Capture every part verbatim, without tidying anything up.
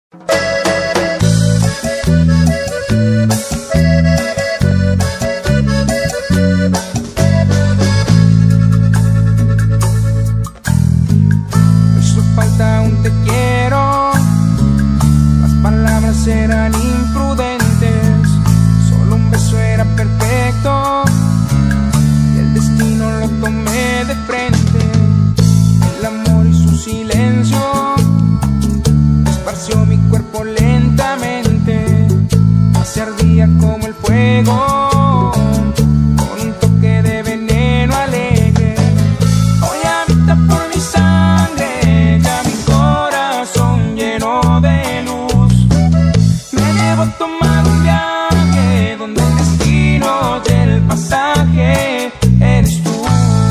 Hizo falta un te quiero, las palabras eran imprudentes, solo un beso era perfecto y el destino lo tomé de frente. El amor y su silencio esparció mi cuerpo lentamente, se ardía como el fuego con un toque de veneno alegre. Hoy habita por mi sangre ya mi corazón lleno de luz. Me llevo a tomar un viaje donde el destino del pasaje eres tú.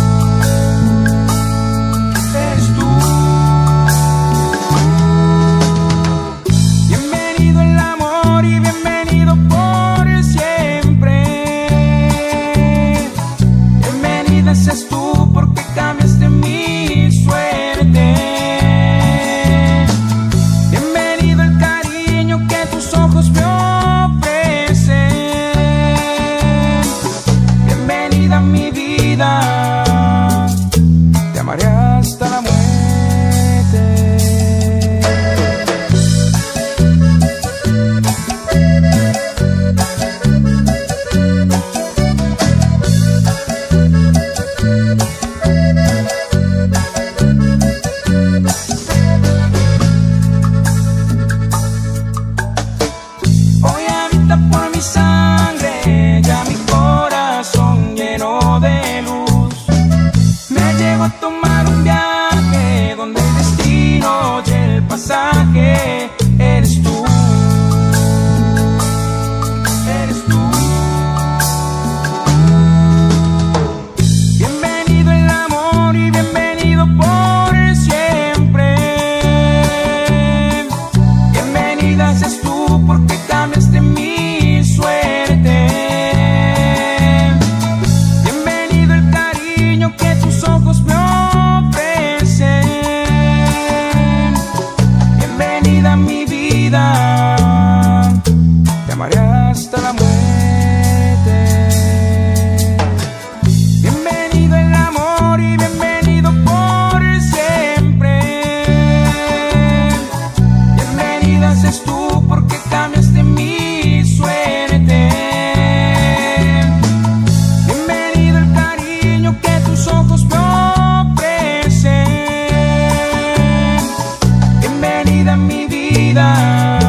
Eres tú. Bienvenido el amor y bienvenido por siempre. Bienvenida seas tú porque cambiaste mi suerte. Bienvenido el cariño que tus ojos me ofrecen. Bienvenida a mi vida, te amaré hasta la muerte. Hoy habita por mi sangre ya mi corazón lleno de luz. Me llevo a tomar un viaje donde el destino y el pasaje eres tú. Eres tú. Bienvenido el amor y bienvenido por siempre. Bienvenida seas tú porque cambiaste mi suerte. Bienvenido el cariño que tus ojos me ofrecen. Bienvenida a mi vida, te amaré hasta la muerte. Bienvenido el amor y bienvenido por siempre. Bienvenida seas tú porque cambiaste mi suerte. Bienvenido el cariño que tus ojos me ofrecen. Bienvenida a mi vida.